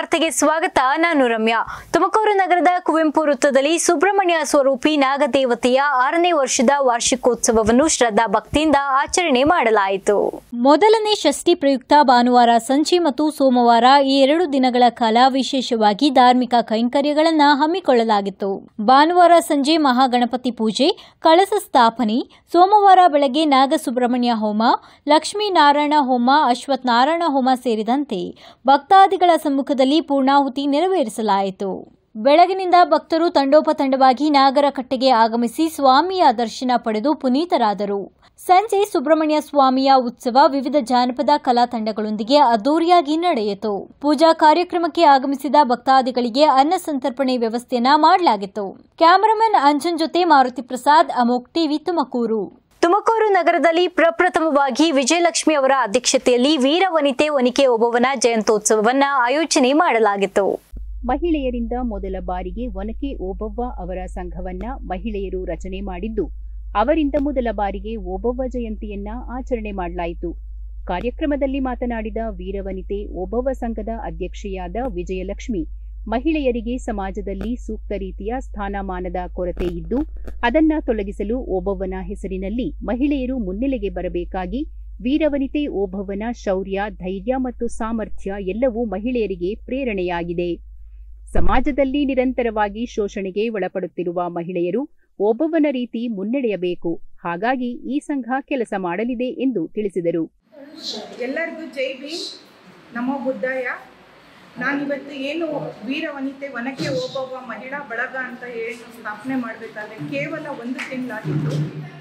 ವಾರ್ತೆಗೆ ಸ್ವಾಗತ. ನಾನು ರಮ್ಯಾ. ತುಮಕೂರು ನಗರದ ಕುವೆಂಪು ವೃತ್ತದಲ್ಲಿ ಸುಬ್ರಹ್ಮಣ್ಯ ಸ್ವರೂಪಿ ನಾಗದೇವತೆಯ 6ನೇ ವರ್ಷದ ವಾರ್ಷಿಕೋತ್ಸವವನ್ನು ಶ್ರದ್ಧಾ ಭಕ್ತಿಯಿಂದ ಆಚರಣೆ ಮಾಡಲಾಯಿತು. ಮೊದಲನೇ ಷಷ್ಠಿ ಪ್ರಯುಕ್ತ ಭಾನುವಾರ ಸಂಜೆ ಮತ್ತು ಸೋಮವಾರ ಈ 2 ದಿನಗಳ ಕಾಲ ವಿಶೇಷವಾಗಿ ಧಾರ್ಮಿಕ ಕೈಂಕರ್ಯಗಳನ್ನು ಹಮ್ಮಿಕೊಳ್ಳಲಾಗಿತ್ತು. ಭಾನುವಾರ ಸಂಜೆ ಮಹಾಗಣಪತಿ ಪೂಜೆ, ಕಳಸ ಸ್ಥಾಪನೆ, ಸೋಮವಾರ ಬೆಳಗ್ಗೆ ನಾಗಸುಬ್ರಹ್ಮಣ್ಯ ಹೋಮ, ಲಕ್ಷ್ಮೀನಾರಾಯಣ ಹೋಮ, ಅಶ್ವತ್ಥ ನಾರಾಯಣ ಹೋಮ ಸೇರಿದಂತೆ ಭಕ್ತಾದಿಗಳ ಸಮ್ಮುಖದಲ್ಲಿ ಪೂರ್ಣಾಹುತಿ ನೆರವೇರಿಸಲಾಯಿತು. ಬೆಳಗಿನಿಂದ ಭಕ್ತರು ತಂಡೋಪತಂಡವಾಗಿ ನಾಗರಕಟ್ಟೆಗೆ ಆಗಮಿಸಿ ಸ್ವಾಮಿಯ ದರ್ಶನ ಪಡೆದು ಪುನೀತರಾದರು. ಸಂಜೆ ಸುಬ್ರಹ್ಮಣ್ಯ ಸ್ವಾಮಿಯ ಉತ್ಸವ ವಿವಿಧ ಜಾನಪದ ಕಲಾ ತಂಡಗಳೊಂದಿಗೆ ಅದ್ದೂರಿಯಾಗಿ ನಡೆಯಿತು. ಪೂಜಾ ಕಾರ್ಯಕ್ರಮಕ್ಕೆ ಆಗಮಿಸಿದ ಭಕ್ತಾದಿಗಳಿಗೆ ಅನ್ನ ಸಂತರ್ಪಣೆ ವ್ಯವಸ್ಥೆಯನ್ನ ಮಾಡಲಾಗಿತ್ತು. ಕ್ಯಾಮರಾಮನ್ ಅಂಜನ್ ಜೊತೆ ಮಾರುತಿ ಪ್ರಸಾದ್, ಅಮೋಕ್ ಟಿವಿ, ತುಮಕೂರು. ತುಮಕೂರು ನಗರದಲ್ಲಿ ಪ್ರಪ್ರಥಮವಾಗಿ ವಿಜಯಲಕ್ಷ್ಮಿ ಅವರ ಅಧ್ಯಕ್ಷತೆಯಲ್ಲಿ ವೀರವನಿತೆ ಒನಕೆ ಓಬವ್ವನ ಜಯಂತ್ಯೋತ್ಸವವನ್ನು ಆಯೋಜನೆ ಮಾಡಲಾಗಿತ್ತು. ಮಹಿಳೆಯರಿಂದ ಮೊದಲ ಬಾರಿಗೆ ಒನಕೆ ಓಬವ್ವ ಅವರ ಸಂಘವನ್ನ ಮಹಿಳೆಯರು ರಚನೆ ಮಾಡಿದ್ದು, ಅವರಿಂದ ಮೊದಲ ಬಾರಿಗೆ ಓಬವ್ವ ಜಯಂತಿಯನ್ನ ಆಚರಣೆ ಮಾಡಲಾಯಿತು. ಕಾರ್ಯಕ್ರಮದಲ್ಲಿ ಮಾತನಾಡಿದ ವೀರವನಿತೆ ಓಬವ್ವ ಸಂಘದ ಅಧ್ಯಕ್ಷೆಯಾದ ವಿಜಯಲಕ್ಷ್ಮಿ, ಮಹಿಳೆಯರಿಗೆ ಸಮಾಜದಲ್ಲಿ ಸೂಕ್ತ ರೀತಿಯ ಸ್ಥಾನಮಾನದ ಕೊರತೆ ಇದ್ದು ಅದನ್ನ ತೊಲಗಿಸಲು ಓಬವ್ವನ ಹೆಸರಿನಲ್ಲಿ ಮಹಿಳೆಯರು ಮುನ್ನೆಲೆಗೆ ಬರಬೇಕಾಗಿ, ವೀರವನಿತೆ ಓಬವ್ವನ ಶೌರ್ಯ, ಧೈರ್ಯ ಮತ್ತು ಸಾಮರ್ಥ್ಯ ಎಲ್ಲವೂ ಮಹಿಳೆಯರಿಗೆ ಪ್ರೇರಣೆಯಾಗಿದೆ. ಸಮಾಜದಲ್ಲಿ ನಿರಂತರವಾಗಿ ಶೋಷಣೆಗೆ ಒಳಪಡುತ್ತಿರುವ ಮಹಿಳೆಯರು ಓಬವ್ವನ ರೀತಿ ಮುನ್ನಡೆಯಬೇಕು. ಹಾಗಾಗಿ ಈ ಸಂಘ ಕೆಲಸ ಮಾಡಲಿದೆ ಎಂದು ತಿಳಿಸಿದರು. ಎಲ್ಲರಿಗೂ ಜೈ ಭೀಮ್, ನಮೋ ಬುದ್ಧಾಯ. ನಾನಿವತ್ತು ಏನು ವೀರವನಿತೆ ಒನಕೆ ಓಬವ್ವ ಮಹಿಳಾ ಬಳಗ ಅಂತ ಹೇಳಿ ಸ್ಥಾಪನೆ ಮಾಡಬೇಕಾದ್ರೆ ಕೇವಲ 1 ತಿಂಗಳಾಗಿತ್ತು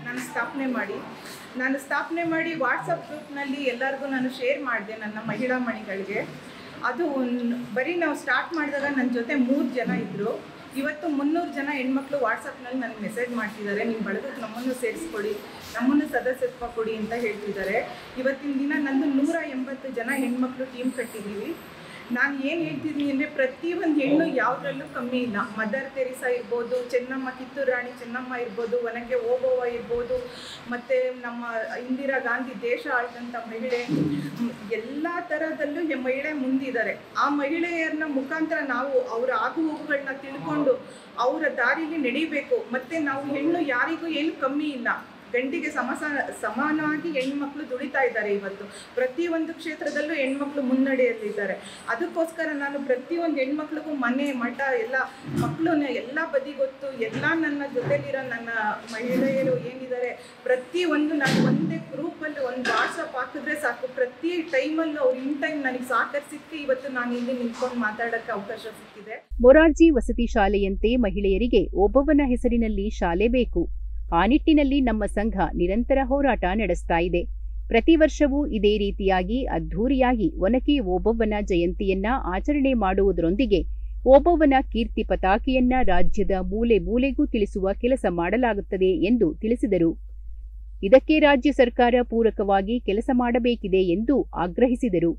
ನಾನು ಸ್ಥಾಪನೆ ಮಾಡಿ ವಾಟ್ಸಪ್ ಗ್ರೂಪ್ನಲ್ಲಿ ಎಲ್ಲರಿಗೂ ನಾನು ಶೇರ್ ಮಾಡಿದೆ, ನನ್ನ ಮಹಿಳಾ ಮಣಿಗಳಿಗೆ. ಅದು ಬರೀ ನಾವು ಸ್ಟಾರ್ಟ್ ಮಾಡಿದಾಗ ನನ್ನ ಜೊತೆ 3 ಜನ ಇದ್ದರು. ಇವತ್ತು 300 ಜನ ಹೆಣ್ಮಕ್ಳು ವಾಟ್ಸಪ್ನಲ್ಲಿ ನನಗೆ ಮೆಸೇಜ್ ಮಾಡ್ತಿದ್ದಾರೆ, ನಿಮ್ಮ ಬಳಗಕ್ಕೆ ನಮ್ಮನ್ನು ಸೇರಿಸ್ಕೊಡಿ, ನಮ್ಮನ್ನು ಸದಸ್ಯತ್ವ ಕೊಡಿ ಅಂತ ಹೇಳ್ತಿದ್ದಾರೆ. ಇವತ್ತಿನ ದಿನ ನಂದು 180 ಜನ ಹೆಣ್ಮಕ್ಳು ಟೀಮ್ ಕಟ್ಟಿದ್ದೀವಿ. ನಾನು ಏನು ಹೇಳ್ತಿದ್ದೀನಿ ಅಂದರೆ, ಪ್ರತಿಯೊಂದು ಹೆಣ್ಣು ಯಾವುದ್ರಲ್ಲೂ ಕಮ್ಮಿ ಇಲ್ಲ. ಮದರ್ ತೆರಿಸಾ ಇರ್ಬೋದು, ಚೆನ್ನಮ್ಮ, ಕಿತ್ತೂರು ರಾಣಿ ಚೆನ್ನಮ್ಮ ಇರ್ಬೋದು, ಒನಕೆ ಓಬವ್ವ ಇರ್ಬೋದು, ಮತ್ತು ನಮ್ಮ ಇಂದಿರಾ ಗಾಂಧಿ ದೇಶ ಆಳಿದಂಥ ಮಹಿಳೆ, ಎಲ್ಲ ಥರದಲ್ಲೂ ಮಹಿಳೆ ಮುಂದಿದ್ದಾರೆ. ಆ ಮಹಿಳೆಯರನ್ನ ಮುಖಾಂತರ ನಾವು ಅವರ ಆಗು ಹೋಗುಗಳನ್ನ ತಿಳ್ಕೊಂಡು ಅವರ ದಾರಿಲಿ ನಡೀಬೇಕು. ಮತ್ತು ನಾವು ಹೆಣ್ಣು ಯಾರಿಗೂ ಏನು ಕಮ್ಮಿ ಇಲ್ಲ, ಗಂಡಿಗೆ ಸಮಾನವಾಗಿ ಹೆಣ್ಮಕ್ಳು ದುಡಿತಾ ಇದ್ದಾರೆ. ಇವತ್ತು ಪ್ರತಿಯೊಂದು ಕ್ಷೇತ್ರದಲ್ಲೂ ಹೆಣ್ಮಕ್ಳು ಮುನ್ನಡೆಯಲ್ಲಿದ್ದಾರೆ. ಅದಕ್ಕೋಸ್ಕರ ನಾನು ಪ್ರತಿಯೊಂದು ಹೆಣ್ಮಕ್ಳಿಗೂ ಮನೆ ಮಠ ಎಲ್ಲ ಮಕ್ಕಳನ್ನ ಎಲ್ಲ ಬದಿಗೊತ್ತು, ಎಲ್ಲ ನನ್ನ ಜೊತೆಲಿರೋ ನನ್ನ ಮಹಿಳೆಯರು ಏನಿದ್ದಾರೆ ಪ್ರತಿಯೊಂದು ನಾನು ಒಂದೇ ಗ್ರೂಪಲ್ಲಿ ಒಂದು ವಾಟ್ಸಪ್ ಹಾಕಿದ್ರೆ ಸಾಕು, ಪ್ರತಿ ಟೈಮಲ್ಲೂ ಅವ್ರು ಇನ್ ಟೈಮ್ ನನಗೆ ಸಹಕರಿಸಿಕ್ಕೆ ಇವತ್ತು ನಾನು ಇಲ್ಲಿ ನಿಂತ್ಕೊಂಡು ಮಾತಾಡೋಕ್ಕೆ ಅವಕಾಶ ಸಿಕ್ಕಿದೆ. ಮೊರಾರ್ಜಿ ವಸತಿ ಶಾಲೆಯಂತೆ ಮಹಿಳೆಯರಿಗೆ ಓಬವ್ವನ ಹೆಸರಿನಲ್ಲಿ ಶಾಲೆ ಬೇಕು. ಆ ನಿಟ್ಟಿನಲ್ಲಿ ನಮ್ಮ ಸಂಘ ನಿರಂತರ ಹೋರಾಟ ನಡೆಸ್ತಾ ಇದೆ. ಪ್ರತಿ ವರ್ಷವೂ ಇದೇ ರೀತಿಯಾಗಿ ಅದ್ಧೂರಿಯಾಗಿ ಒನಕೆ ಓಬವ್ವನ ಜಯಂತಿಯನ್ನ ಆಚರಣೆ ಮಾಡುವುದರೊಂದಿಗೆ ಓಬವ್ವನ ಕೀರ್ತಿ ಪತಾಕೆಯನ್ನ ರಾಜ್ಯದ ಮೂಲೆ ಮೂಲೆಗೂ ತಿಳಿಸುವ ಕೆಲಸ ಮಾಡಲಾಗುತ್ತದೆ ಎಂದು ತಿಳಿಸಿದರು. ಇದಕ್ಕೆ ರಾಜ್ಯ ಸರ್ಕಾರ ಪೂರಕವಾಗಿ ಕೆಲಸ ಮಾಡಬೇಕಿದೆ ಎಂದು ಆಗ್ರಹಿಸಿದರು.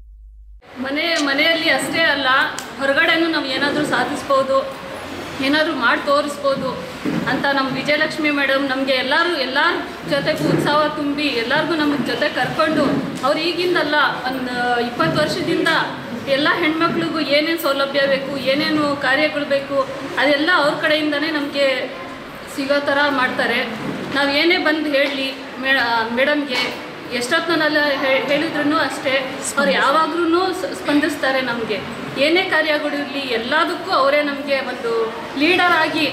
ಮನೆಯಲ್ಲಿ ಅಷ್ಟೇ ಅಲ್ಲ, ಹೊರಗಡೆನೂ ನಾವು ಏನಾದರೂ ಸಾಧಿಸ್ಬೋದು, ಏನಾದರೂ ಮಾಡಿ ತೋರಿಸ್ಬೋದು ಅಂತ ನಮ್ಮ ವಿಜಯಲಕ್ಷ್ಮಿ ಮೇಡಮ್ ನಮಗೆ ಎಲ್ಲರ ಜೊತೆಗೂ ಉತ್ಸಾಹ ತುಂಬಿ ಎಲ್ಲರಿಗೂ ನಮಗೆ ಜೊತೆ ಕರ್ಕೊಂಡು, ಅವ್ರು ಈಗಿಂದಲ್ಲ ಒಂದು 20 ವರ್ಷದಿಂದ ಎಲ್ಲ ಹೆಣ್ಮಕ್ಳಿಗೂ ಏನೇನು ಸೌಲಭ್ಯ ಬೇಕು, ಏನೇನು ಕಾರ್ಯಗಳು ಬೇಕು ಅದೆಲ್ಲ ಅವ್ರ ಕಡೆಯಿಂದನೇ ನಮಗೆ ಸಿಗೋ ಥರ ಮಾಡ್ತಾರೆ. ನಾವು ಏನೇ ಬಂದು ಹೇಳಲಿ ಮೇಡಮ್ಗೆ ಎಷ್ಟೊತ್ತಿನಲ್ಲ ಹೇಳಿದ್ರು ಅಷ್ಟೇ, ಅವ್ರು ಯಾವಾಗ್ಲೂ ಸ್ಪಂದಿಸ್ತಾರೆ. ನಮಗೆ ಏನೇ ಕಾರ್ಯಗಳಿರಲಿ ಎಲ್ಲದಕ್ಕೂ ಅವರೇ ನಮಗೆ ಒಂದು ಲೀಡರ್ ಆಗಿ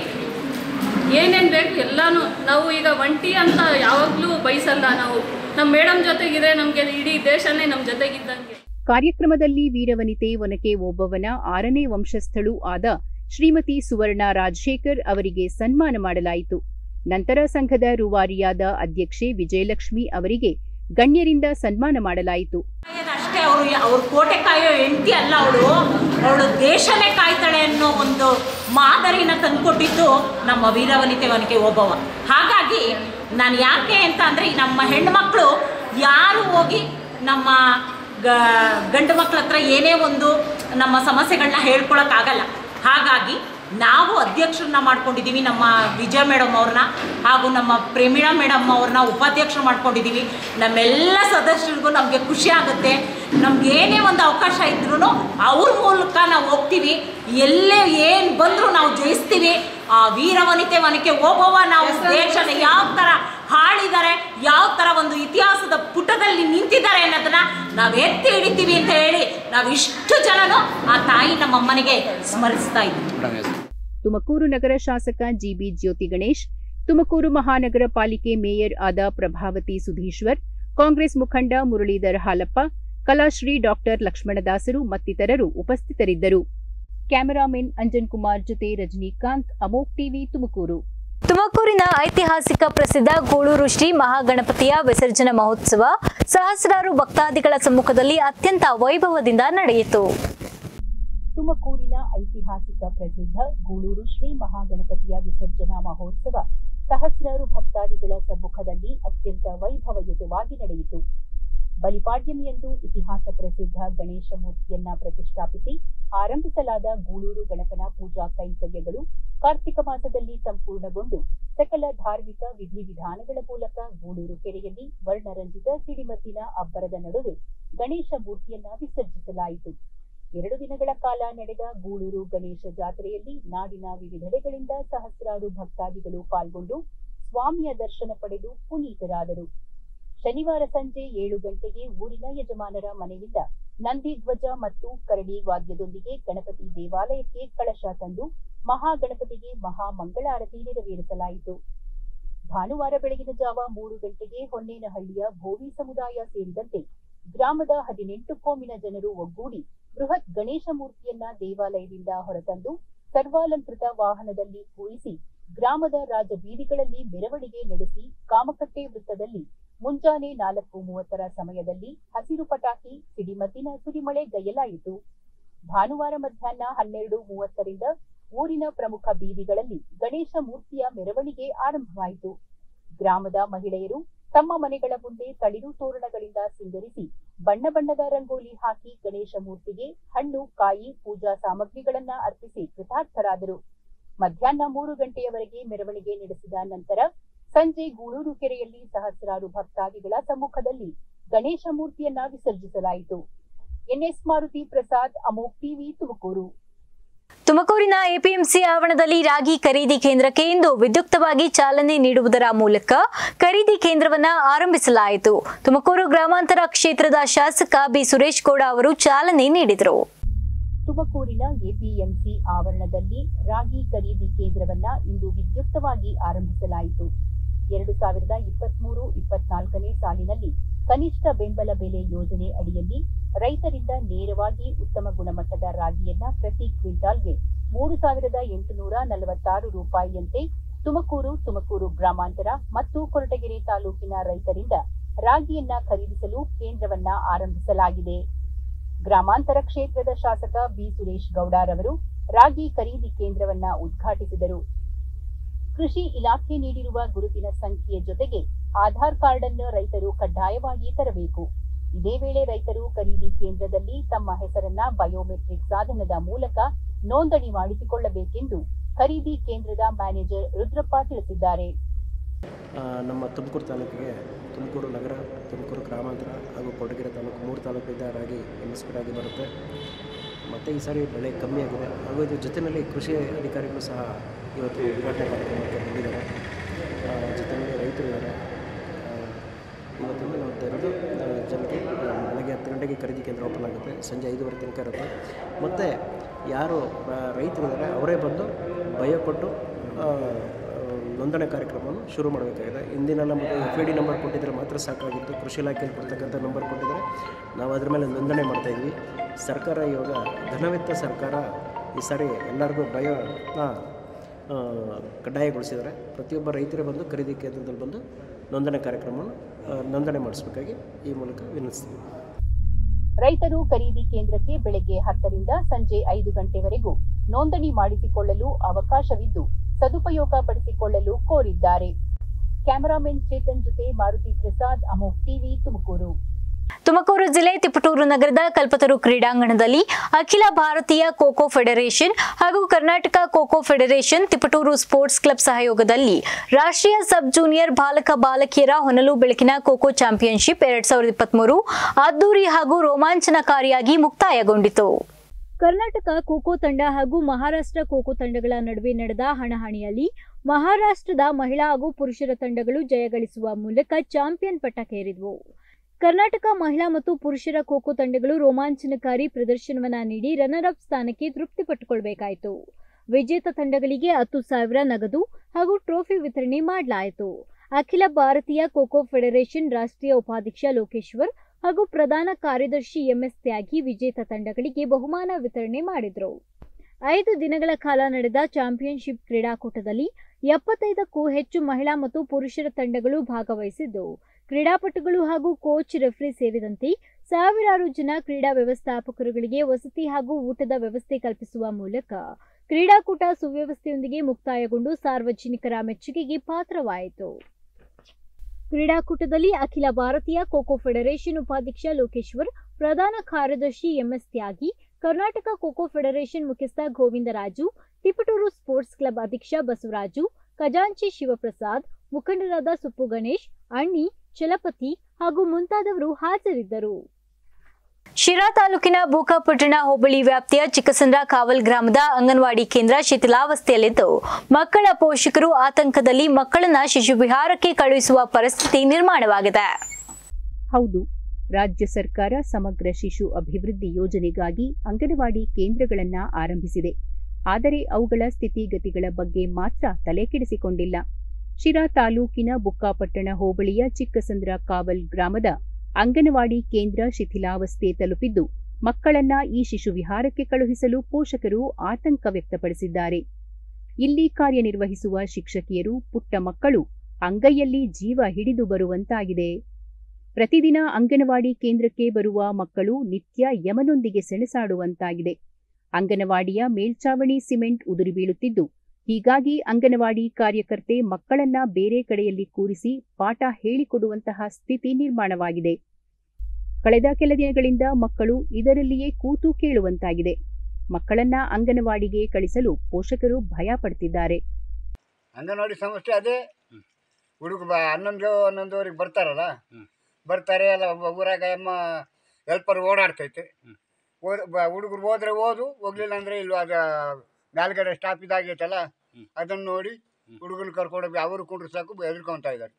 ಏನೇನು ಬೇಕು ಎಲ್ಲನೂ. ನಾವು ಈಗ ಒಂಟಿ ಅಂತ ಯಾವಾಗಲೂ ಬಯಸಲ್ಲ, ನಾವು ನಮ್ಮ ಮೇಡಮ್ ಜೊತೆಗಿದ್ರೆ ನಮಗೆ ಇಡೀ ದೇಶನೇ ನಮ್ಮ ಜೊತೆಗಿದ್ದಂಗೆ. ಕಾರ್ಯಕ್ರಮದಲ್ಲಿ ವೀರವನಿತೆ ಒನಕೆ ಓಬವ್ವನ 6ನೇ ವಂಶಸ್ಥಳು ಆದ ಶ್ರೀಮತಿ ಸುವರ್ಣ ರಾಜಶೇಖರ್ ಅವರಿಗೆ ಸನ್ಮಾನ ಮಾಡಲಾಯಿತು. ನಂತರ ಸಂಘದ ರೂವಾರಿಯಾದ ಅಧ್ಯಕ್ಷೆ ವಿಜಯಲಕ್ಷ್ಮಿ ಅವರಿಗೆ ಗಣ್ಯರಿಂದ ಸನ್ಮಾನ ಮಾಡಲಾಯಿತು. ಅಷ್ಟೇ ಅವ್ರು ಕೋಟೆ ಕಾಯೋ ಹೆಂಡತಿ ಅಲ್ಲ, ಅವಳು ದೇಶನೇ ಕಾಯ್ತಾಳೆ ಅನ್ನೋ ಒಂದು ಮಾದರಿನ ತಂದುಕೊಟ್ಟಿದ್ದು ನಮ್ಮ ವೀರವನಿತೆ ಒನಕೆ ಓಬವ್ವ. ಹಾಗಾಗಿ ನಾನು ಯಾಕೆ ಅಂತ ಅಂದರೆ, ನಮ್ಮ ಹೆಣ್ಣುಮಕ್ಕಳು ಯಾರು ಹೋಗಿ ನಮ್ಮ ಗಂಡು ಮಕ್ಕಳ ಹತ್ರ ಏನೇ ಒಂದು ನಮ್ಮ ಸಮಸ್ಯೆಗಳನ್ನ ಹೇಳ್ಕೊಳಕ್ಕಾಗಲ್ಲ. ಹಾಗಾಗಿ ನಾವು ಅಧ್ಯಕ್ಷರನ್ನ ಮಾಡ್ಕೊಂಡಿದ್ದೀವಿ, ನಮ್ಮ ವಿಜಯ ಮೇಡಮ್ ಅವ್ರನ್ನ ಹಾಗೂ ನಮ್ಮ ಪ್ರೇಮಿಳಾ ಮೇಡಮ್ ಅವ್ರನ್ನ ಉಪಾಧ್ಯಕ್ಷರು ಮಾಡ್ಕೊಂಡಿದ್ದೀವಿ. ನಮ್ಮೆಲ್ಲ ಸದಸ್ಯರಿಗೂ ನಮಗೆ ಖುಷಿ ಆಗುತ್ತೆ. ನಮ್ಗೆ ಏನೇ ಒಂದು ಅವಕಾಶ ಇದ್ರೂ ಅವ್ರ ಮೂಲಕ ನಾವು ಹೋಗ್ತೀವಿ. ಎಲ್ಲೇ ಏನು ಬಂದರೂ ನಾವು ಜಯಿಸ್ತೀವಿ. ಆ ವೀರವನಿತೆ ವನಿಕೆ ಓಬವ್ವ ನಾವು ದೇಶನ ಯಾವ ಥರ ಹಾಳಿದ್ದಾರೆ, ಯಾವ ಥರ ಒಂದು ಇತಿಹಾಸದ ಪುಟದಲ್ಲಿ ನಿಂತಿದ್ದಾರೆ ಅನ್ನೋದನ್ನ ನಾವು ಎತ್ತಿ ಹಿಡಿತೀವಿ ಅಂತ ಹೇಳಿ ನಾವು ಇಷ್ಟು ಜನನು ಆ ತಾಯಿ ನಮ್ಮಮ್ಮನಿಗೆ ಸ್ಮರಿಸ್ತಾ ಇದ್ದೀವಿ. ತುಮಕೂರು ನಗರ ಶಾಸಕ ಜಿಬಿ ಜ್ಯೋತಿ ಗಣೇಶ್, ತುಮಕೂರು ಮಹಾನಗರ ಪಾಲಿಕೆ ಮೇಯರ್ ಆದ ಪ್ರಭಾವತಿ ಸುಧೀಶ್ವರ್, ಕಾಂಗ್ರೆಸ್ ಮುಖಂಡ ಮುರಳೀಧರ್ ಹಾಲಪ್ಪ, ಕಲಾಶ್ರೀ ಡಾಕ್ಟರ್ ಲಕ್ಷ್ಮಣದಾಸರು ಮತ್ತಿತರರು ಉಪಸ್ಥಿತರಿದ್ದರು. ಕ್ಯಾಮೆರಾಮನ್ ಅಂಜನ್ ಕುಮಾರ್ ಜೊತೆ ರಜನಿಕಾಂತ್, ಅಮೋಕ್ ಟಿವಿ, ತುಮಕೂರು. ತುಮಕೂರಿನ ಐತಿಹಾಸಿಕ ಪ್ರಸಿದ್ಧ ಗೂಳೂರು ಶ್ರೀ ಮಹಾಗಣಪತಿಯ ವಿಸರ್ಜನಾ ಮಹೋತ್ಸವ ಸಹಸ್ರಾರು ಭಕ್ತಾದಿಗಳ ಸಮ್ಮುಖದಲ್ಲಿ ಅತ್ಯಂತ ವೈಭವದಿಂದ ನಡೆಯಿತು. ತುಮಕೂರಿನ ಐತಿಹಾಸಿಕ ಪ್ರಸಿದ್ಧ ಗೂಳೂರು ಶ್ರೀ ಮಹಾಗಣಪತಿಯ ವಿಸರ್ಜನಾ ಮಹೋತ್ಸವ ಸಹಸ್ರಾರು ಭಕ್ತಾದಿಗಳ ಸಮ್ಮುಖದಲ್ಲಿ ಅತ್ಯಂತ ವೈಭವಯುತವಾಗಿ ನಡೆಯಿತು. ಬಲಿಪಾಡ್ಯಮಿಯಂದು ಇತಿಹಾಸ ಪ್ರಸಿದ್ಧ ಗಣೇಶ ಮೂರ್ತಿಯನ್ನ ಪ್ರತಿಷ್ಠಾಪಿಸಿ ಆರಂಭಿಸಲಾದ ಗೂಳೂರು ಗಣಪನ ಪೂಜಾ ಕೈಂಕರ್ಯಗಳು ಕಾರ್ತಿಕ ಮಾಸದಲ್ಲಿ ಸಂಪೂರ್ಣಗೊಂಡು ಸಕಲ ಧಾರ್ಮಿಕ ವಿಧಿವಿಧಾನಗಳ ಮೂಲಕ ಗೂಳೂರು ಕೆರೆಯಲ್ಲಿ ವರ್ಣರಂಜಿತ ಸಿಡಿಮದ್ದಿನ ಅಬ್ಬರದ ನಡುವೆ ಗಣೇಶ ಮೂರ್ತಿಯನ್ನ ವಿಸರ್ಜಿಸಲಾಯಿತು. 2 ದಿನಗಳ ಕಾಲ ನಡೆದ ಗೂಳೂರು ಗಣೇಶ ಜಾತ್ರೆಯಲ್ಲಿ ನಾಡಿನ ವಿವಿಧೆಡೆಗಳಿಂದ ಸಹಸ್ರಾರು ಭಕ್ತಾದಿಗಳು ಪಾಲ್ಗೊಂಡು ಸ್ವಾಮಿಯ ದರ್ಶನ ಪಡೆದು ಪುನೀತರಾದರು. ಶನಿವಾರ ಸಂಜೆ 7 ಗಂಟೆಗೆ ಊರಿನ ಯಜಮಾನರ ಮನೆಯಿಂದ ನಂದಿ ಧ್ವಜ ಮತ್ತು ಕರಡಿ ವಾದ್ಯದೊಂದಿಗೆ ಗಣಪತಿ ದೇವಾಲಯಕ್ಕೆ ಕಳಶ ತಂದು ಮಹಾಗಣಪತಿಗೆ ಮಹಾ ಮಂಗಳಾರತಿ ನೆರವೇರಿಸಲಾಯಿತು. ಭಾನುವಾರ ಬೆಳಗಿನ ಜಾವ 3 ಗಂಟೆಗೆ ಹೊನ್ನೇನಹಳ್ಳಿಯ ಭೋವಿ ಸಮುದಾಯ ಸೇರಿದಂತೆ ಗ್ರಾಮದ 18 ಕೋಮಿನ ಜನರು ಒಗ್ಗೂಡಿ ಬೃಹತ್ ಗಣೇಶ ಮೂರ್ತಿಯನ್ನ ದೇವಾಲಯದಿಂದ ಹೊರತಂದು ಸರ್ವಾಲಂಕೃತ ವಾಹನದಲ್ಲಿ ಕೂರಿಸಿ ಗ್ರಾಮದ ರಾಜಬೀದಿಗಳಲ್ಲಿ ಮೆರವಣಿಗೆ ನಡೆಸಿ ಕಾಮಕಟ್ಟೆ ವೃತ್ತದಲ್ಲಿ ಮುಂಜಾನೆ 4:30 ಸಮಯದಲ್ಲಿ ಹಸಿರು ಪಟಾಕಿ ಸಿಡಿಮದ್ದಿನ ಸುರಿಮಳೆ ಗೈಯಲಾಯಿತು. ಭಾನುವಾರ ಮಧ್ಯಾಹ್ನ 12:30ರಿಂದ ಊರಿನ ಪ್ರಮುಖ ಬೀದಿಗಳಲ್ಲಿ ಗಣೇಶ ಮೂರ್ತಿಯ ಮೆರವಣಿಗೆ ಆರಂಭವಾಯಿತು. ಗ್ರಾಮದ ಮಹಿಳೆಯರು ತಮ್ಮ ಮನೆಗಳ ಮುಂದೆ ತಳಿರು ತೋರಣಗಳಿಂದ ಸಿಂಗರಿಸಿ ಬಣ್ಣ ಬಣ್ಣದ ರಂಗೋಲಿ ಹಾಕಿ ಗಣೇಶ ಮೂರ್ತಿಗೆ ಹಣ್ಣು, ಕಾಯಿ, ಪೂಜಾ ಸಾಮಗ್ರಿಗಳನ್ನ ಅರ್ಪಿಸಿ ಕೃತಾರ್ಥರಾದರು. ಮಧ್ಯಾಹ್ನ 3 ಗಂಟೆಯವರೆಗೆ ಮೆರವಣಿಗೆ ನಡೆಸಿದ ನಂತರ ಸಂಜೆ ಗೂಳೂರು ಕೆರೆಯಲ್ಲಿ ಸಹಸ್ರಾರು ಭಕ್ತಾದಿಗಳ ಸಮ್ಮುಖದಲ್ಲಿ ಗಣೇಶ ಮೂರ್ತಿಯನ್ನ ವಿಸರ್ಜಿಸಲಾಯಿತು. N S Maruti Prasad, Amogh TV, Tumakuru. ತುಮಕೂರಿನ ಎಪಿಎಂಸಿ ಆವರಣದಲ್ಲಿ ರಾಗಿ ಖರೀದಿ ಕೇಂದ್ರಕ್ಕೆ ಇಂದು ವಿದ್ಯುಕ್ತವಾಗಿ ಚಾಲನೆ ನೀಡುವುದರ ಮೂಲಕ ಖರೀದಿ ಕೇಂದ್ರವನ್ನು ಆರಂಭಿಸಲಾಯಿತು. ತುಮಕೂರು ಗ್ರಾಮಾಂತರ ಕ್ಷೇತ್ರದ ಶಾಸಕ ಬಿ ಸುರೇಶ್ ಗೌಡ ಅವರು ಚಾಲನೆ ನೀಡಿದರು. ತುಮಕೂರಿನ ಎಪಿಎಂಸಿ ಆವರಣದಲ್ಲಿ ರಾಗಿ ಖರೀದಿ ಕೇಂದ್ರವನ್ನ ಇಂದು ವಿದ್ಯುಕ್ತವಾಗಿ ಆರಂಭಿಸಲಾಯಿತು. 2023-24ನೇ ಸಾಲಿನಲ್ಲಿ ಕನಿಷ್ಠ ಬೆಂಬಲ ಬೆಲೆ ಯೋಜನೆ ಅಡಿಯಲ್ಲಿ ರೈತರಿಂದ ನೇರವಾಗಿ ಉತ್ತಮ ಗುಣಮಟ್ಟದ ರಾಗಿಯನ್ನ ಪ್ರತಿ ಕ್ವಿಂಟಾಲ್ಗೆ 3,846 ರೂಪಾಯಿಯಂತೆ ತುಮಕೂರು ಗ್ರಾಮಾಂತರ ಮತ್ತು ಕೊರಟಗೆರೆ ತಾಲೂಕಿನ ರೈತರಿಂದ ರಾಗಿಯನ್ನ ಖರೀದಿಸಲು ಕೇಂದ್ರವನ್ನ ಆರಂಭಿಸಲಾಗಿದೆ. ಗ್ರಾಮಾಂತರ ಕ್ಷೇತ್ರದ ಶಾಸಕ ಬಿ ಸುರೇಶ್ ಗೌಡರವರು ರಾಗಿ ಖರೀದಿ ಕೇಂದ್ರವನ್ನ ಉದ್ಘಾಟಿಸಿದರು. ಕೃಷಿ ಇಲಾಖೆ ನೀಡಿರುವ ಗುರುತಿನ ಸಂಖ್ಯೆಯ ಜೊತೆಗೆ ಆಧಾರ್ ಕಾರ್ಡ್ ಅನ್ನು ರೈತರು ಕಡ್ಡಾಯವಾಗಿ ತರಬೇಕು. ಇದೇ ವೇಳೆ ರೈತರು ಖರೀದಿ ಕೇಂದ್ರದಲ್ಲಿ ತಮ್ಮ ಹೆಸರನ್ನ ಬಯೋಮೆಟ್ರಿಕ್ ಸಾಧನದ ಮೂಲಕ ನೋಂದಣಿ ಮಾಡಿಸಿಕೊಳ್ಳಬೇಕೆಂದು ಖರೀದಿ ಕೇಂದ್ರದ ಮ್ಯಾನೇಜರ್ ರುದ್ರಪ್ಪ ತಿಳಿಸಿದ್ದಾರೆ. ನಮ್ಮ ತುಮಕೂರು ತಾಲೂಕಿಗೆ ತುಮಕೂರು ನಗರ, ತುಮಕೂರು ಗ್ರಾಮಾಂತರ ಹಾಗೂ ಕೊರಟಗೆರೆ ತಾಲೂಕು 3 ತಾಲೂಕಿಂದ ರಾಗಿ MSP ರಾಗಿ ಬರುತ್ತೆ. ಮತ್ತು ಈ ಸಾರಿ ಬೆಳೆ ಕಮ್ಮಿ ಆಗಿದೆ. ಹಾಗೂ ಇದ್ರ ಜೊತೆಯಲ್ಲಿ ಕೃಷಿ ಅಧಿಕಾರಿಗಳು ಸಹ ಇವತ್ತು ಉದ್ಘಾಟನೆ ಕಾರ್ಯಕ್ರಮಕ್ಕೆ ಬಂದಿದ್ದಾರೆ. ಜೊತೆಯಲ್ಲಿ ರೈತರು ಇದ್ದಾರೆ. ಇವತ್ತಿಂದ ನಾವು ತೆರೆದು ಜನಕ್ಕೆ ಬೆಳಗ್ಗೆ 10 ಗಂಟೆಗೆ ಖರೀದಿ ಕೇಂದ್ರ ಓಪನ್ ಆಗುತ್ತೆ, ಸಂಜೆ 5:30 ತನಕ ಇರುತ್ತೆ. ಮತ್ತು ಯಾರು ರೈತರಿದ್ದಾರೆ ಅವರೇ ಬಂದು ಬಯೋ ಕೊಟ್ಟು ನೋಂದಣಿ ಕಾರ್ಯಕ್ರಮವನ್ನು ಶುರು ಮಾಡಬೇಕಾಗಿದೆ. ಇಂದಿನ ನಮಗೆ FID ನಂಬರ್ ಕೊಟ್ಟಿದ್ದರೆ ಮಾತ್ರ ಸಾಕಾಗಿತ್ತು. ಕೃಷಿ ಇಲಾಖೆಯಲ್ಲಿ ಕೊಡ್ತಕ್ಕಂಥ ನಂಬರ್ ಕೊಟ್ಟಿದ್ದಾರೆ, ನಾವು ಅದ್ರ ಮೇಲೆ ನೋಂದಣಿ ಮಾಡ್ತಾಯಿದ್ವಿ. ಸರ್ಕಾರ ಇವಾಗ ಧನವೆತ್ತ ಸರ್ಕಾರ ಈ ಸಾರಿ ಎಲ್ಲರಿಗೂ ಬಯೋನ ಕಡ್ಡಾಯಗೊಳಿಸಿದ್ದಾರೆ. ಪ್ರತಿಯೊಬ್ಬ ರೈತರೇ ಬಂದು ಖರೀದಿ ಕೇಂದ್ರದಲ್ಲಿ ಬಂದು ನೋಂದಣಿ ಕಾರ್ಯಕ್ರಮವನ್ನು ನೋಂದಣಿ ಮಾಡಿಸಬೇಕಾಗಿ ಈ ಮೂಲಕ ವಿನಂತಿಸ್ತೀವಿ. ರೈತರು ಖರೀದಿ ಕೇಂದ್ರಕ್ಕೆ ಬೆಳಗ್ಗೆ 10ರಿಂದ ಸಂಜೆ 5 ಗಂಟೆವರೆಗೂ ನೋಂದಣಿ ಮಾಡಿಸಿಕೊಳ್ಳಲು ಅವಕಾಶವಿದ್ದು ಸದುಪಯೋಗ ಪಡಿಸಿಕೊಳ್ಳಲು ಕೋರಿದ್ದಾರೆ. ಕ್ಯಾಮರಾಮನ್ ಚೇತನ್ ಜೊತೆ ಮಾರುತಿ ಪ್ರಸಾದ್, ಅಮೋಕ್ ಟಿವಿ, ತುಮಕೂರು. ತುಮಕೂರು ಜಿಲ್ಲೆ ತಿಪಟೂರು ನಗರದ ಕಲ್ಪತರು ಕ್ರೀಡಾಂಗಣದಲ್ಲಿ ಅಖಿಲ ಭಾರತೀಯ ಖೋ-ಖೋ ಫೆಡರೇಷನ್ ಹಾಗೂ Karnataka kho-kho federation Tiptur sports club ಸಹಯೋಗದಲ್ಲಿ ರಾಷ್ಟ್ರೀಯ ಸಬ್ ಜೂನಿಯರ್ ಬಾಲಕ ಬಾಲಕಿಯರ ಹೊನಲು ಬೆಳಕಿನ ಖೋ-ಖೋ ಚಾಂಪಿಯನ್ಶಿಪ್ 2023 ಅದ್ದೂರಿ ಹಾಗೂ ರೋಮಾಂಚನಕಾರಿಯಾಗಿ ಮುಕ್ತಾಯಗೊಂಡಿತು. ಕರ್ನಾಟಕ ಖೋ-ಖೋ ತಂಡ ಹಾಗೂ ಮಹಾರಾಷ್ಟ್ರ ಖೋ-ಖೋ ತಂಡಗಳ ನಡುವೆ ನಡೆದ ಹಣಾಹಣಿಯಲ್ಲಿ ಮಹಾರಾಷ್ಟ್ರದ ಮಹಿಳಾ ಹಾಗೂ ಪುರುಷರ ತಂಡಗಳು ಜಯಗಳಿಸುವ ಮೂಲಕ ಚಾಂಪಿಯನ್ ಪಟ್ಟಕ್ಕೇರಿದವು. ಕರ್ನಾಟಕ ಮಹಿಳಾ ಮತ್ತು ಪುರುಷರ ಖೋ-ಖೋ ತಂಡಗಳು ರೋಮಾಂಚನಕಾರಿ ಪ್ರದರ್ಶನವನ್ನ ನೀಡಿ ರನ್ನರ್ ಅಪ್ ಸ್ಥಾನಕ್ಕೆ ತೃಪ್ತಿ ಪಟ್ಟುಕೊಳ್ಳಬೇಕಾಯಿತು. ವಿಜೇತ ತಂಡಗಳಿಗೆ 10,000 ನಗದು ಹಾಗೂ ಟ್ರೋಫಿ ವಿತರಣೆ ಮಾಡಲಾಯಿತು. ಅಖಿಲ ಭಾರತೀಯ ಖೋ-ಖೋ ಫೆಡರೇಷನ್ ರಾಷ್ಟ್ರೀಯ ಉಪಾಧ್ಯಕ್ಷ ಲೋಕೇಶ್ವರ್ ಹಾಗೂ ಪ್ರಧಾನ ಕಾರ್ಯದರ್ಶಿ ಎಂಎಸ್ ತ್ಯಾಗಿ ವಿಜೇತ ತಂಡಗಳಿಗೆ ಬಹುಮಾನ ವಿತರಣೆ ಮಾಡಿದರು. 5 ದಿನಗಳ ಕಾಲ ನಡೆದ ಚಾಂಪಿಯನ್ಶಿಪ್ ಕ್ರೀಡಾಕೂಟದಲ್ಲಿ 75ಕ್ಕೂ ಹೆಚ್ಚು ಮಹಿಳಾ ಮತ್ತು ಪುರುಷರ ತಂಡಗಳು ಭಾಗವಹಿಸಿದ್ದು, ಕ್ರೀಡಾಪಟುಗಳು ಹಾಗೂ ಕೋಚ್, ರೆಫ್ರಿ ಸೇರಿದಂತೆ ಸಾವಿರಾರು ಜನ ಕ್ರೀಡಾ ವ್ಯವಸ್ಥಾಪಕರುಗಳಿಗೆ ವಸತಿ ಹಾಗೂ ಊಟದ ವ್ಯವಸ್ಥೆ ಕಲ್ಪಿಸುವ ಮೂಲಕ ಕ್ರೀಡಾಕೂಟ ಸುವ್ಯವಸ್ಥೆಯೊಂದಿಗೆ ಮುಕ್ತಾಯಗೊಂಡು ಸಾರ್ವಜನಿಕರ ಮೆಚ್ಚುಗೆಗೆ ಪಾತ್ರವಾಯಿತು. ಕ್ರೀಡಾಕೂಟದಲ್ಲಿ ಅಖಿಲ ಭಾರತೀಯ ಖೋ-ಖೋ ಫೆಡರೇಷನ್ ಉಪಾಧ್ಯಕ್ಷ ಲೋಕೇಶ್ವರ್, ಪ್ರಧಾನ ಕಾರ್ಯದರ್ಶಿ ಎಂಎಸ್ ತ್ಯಾಗಿ, ಕರ್ನಾಟಕ ಖೋ-ಖೋ ಫೆಡರೇಷನ್ ಮುಖ್ಯಸ್ಥ ಗೋವಿಂದರಾಜು, ತಿಪಟೂರು ಸ್ಪೋರ್ಟ್ಸ್ ಕ್ಲಬ್ ಅಧ್ಯಕ್ಷ ಬಸವರಾಜು, ಖಜಾಂಚಿ ಶಿವಪ್ರಸಾದ್, ಮುಖಂಡರಾದ ಸುಪ್ಪು ಗಣೇಶ್, ಅಣ್ಣಿ, ಚಲಪತಿ ಹಾಗೂ ಮುಂತಾದವರು ಹಾಜರಿದ್ದರು. ಶಿರಾ ತಾಲೂಕಿನ ಬೂಕಾಪಟ್ಟಣ ಹೋಬಳಿ ವ್ಯಾಪ್ತಿಯ ಚಿಕ್ಕಸಂದ್ರ ಕಾವಲ್ ಗ್ರಾಮದ ಅಂಗನವಾಡಿ ಕೇಂದ್ರ ಶಿಥಿಲಾವಸ್ಥೆಯಲ್ಲಿದ್ದು, ಮಕ್ಕಳ ಪೋಷಕರು ಆತಂಕದಲ್ಲಿ ಮಕ್ಕಳನ್ನ ಶಿಶು ವಿಹಾರಕ್ಕೆ ಕಳುಹಿಸುವ ಪರಿಸ್ಥಿತಿ ನಿರ್ಮಾಣವಾಗಿದೆ. ಹೌದು, ರಾಜ್ಯ ಸರ್ಕಾರ ಸಮಗ್ರ ಶಿಶು ಅಭಿವೃದ್ಧಿ ಯೋಜನೆಗಾಗಿ ಅಂಗನವಾಡಿ ಕೇಂದ್ರಗಳನ್ನು ಆರಂಭಿಸಿದೆ. ಆದರೆ ಅವುಗಳ ಸ್ಥಿತಿಗತಿಗಳ ಬಗ್ಗೆ ಮಾತ್ರ ತಲೆಕೆಡಿಸಿಕೊಂಡಿಲ್ಲ. ಶಿರಾ ತಾಲೂಕಿನ ಬುಕ್ಕಾಪಟ್ಟಣ ಹೋಬಳಿಯ ಚಿಕ್ಕಸಂದ್ರ ಕಾವಲ್ ಗ್ರಾಮದ ಅಂಗನವಾಡಿ ಕೇಂದ್ರ ಶಿಥಿಲಾವಸ್ಥೆ ತಲುಪಿದ್ದು, ಮಕ್ಕಳನ್ನ ಈ ಶಿಶು ವಿಹಾರಕ್ಕೆ ಕಳುಹಿಸಲು ಪೋಷಕರು ಆತಂಕ ವ್ಯಕ್ತಪಡಿಸಿದ್ದಾರೆ. ಇಲ್ಲಿ ಕಾರ್ಯನಿರ್ವಹಿಸುವ ಶಿಕ್ಷಕಿಯರು ಪುಟ್ಟ ಮಕ್ಕಳು ಅಂಗೈಯಲ್ಲಿ ಜೀವ ಹಿಡಿದು ಬರುವಂತಾಗಿದೆ. ಪ್ರತಿದಿನ ಅಂಗನವಾಡಿ ಕೇಂದ್ರಕ್ಕೆ ಬರುವ ಮಕ್ಕಳು ನಿತ್ಯ ಯಮನೊಂದಿಗೆ ಸೆಣಸಾಡುವಂತಾಗಿದೆ. ಅಂಗನವಾಡಿಯ ಮೇಲ್ಚಾವಣಿ ಸಿಮೆಂಟ್ ಉದುರಿ ಬೀಳುತ್ತಿದ್ದು, ಹೀಗಾಗಿ ಅಂಗನವಾಡಿ ಕಾರ್ಯಕರ್ತೆ ಮಕ್ಕಳನ್ನ ಬೇರೆ ಕಡೆಯಲ್ಲಿ ಕೂರಿಸಿ ಪಾಠ ಹೇಳಿಕೊಡುವಂತಹ ಸ್ಥಿತಿ ನಿರ್ಮಾಣವಾಗಿದೆ. ಕಳೆದ ಕೆಲ ದಿನಗಳಿಂದ ಮಕ್ಕಳು ಇದರಲ್ಲಿಯೇ ಕೂತು ಕೇಳುವಂತಾಗಿದೆ. ಮಕ್ಕಳನ್ನ ಅಂಗನವಾಡಿಗೆ ಕಳಿಸಲು ಪೋಷಕರು ಭಯ ಪಡ್ತಿದ್ದಾರೆ. ಅಂಗನವಾಡಿ ಸಮಸ್ಯೆ ಅದೇ. ಹುಡುಗ 11-11ವರೆಗೆ ಬರ್ತಾರಲ್ಲ, ಬರ್ತಾರೆ ಎಲ್ಲ ಊರಾಗ ಅಮ್ಮ ಹೆಲ್ಪರ್ ಓಡಾಡ್ತೈತೆ. ಹುಡುಗರು ಹೋದ್ರೆ ಹೋಗ್ಲಿಲ್ಲ ಅಂದ್ರೆ ಇಲ್ಲ, ಅದ ಮೇಲ್ಗಡೆ ಸ್ಟಾಪ್ ಇದಾಗೈತಲ್ಲ, ಅದನ್ನು ನೋಡಿ ಹುಡುಗನ ಕರ್ಕೊಂಡೋಗಿ ಅವರು ಕುಂಡ್ರು ಸಾಕು ಹೆದರ್ಕೊಂತ ಇದ್ದಾರೆ.